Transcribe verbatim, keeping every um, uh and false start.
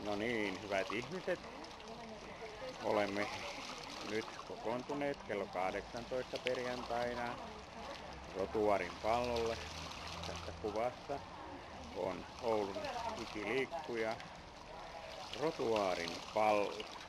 No niin, hyvät ihmiset, olemme nyt kokoontuneet kello kahdeksantoista perjantaina Rotuaarin pallolle. Tässä kuvassa on Oulun ikiliikkuja Rotuaarin pallo.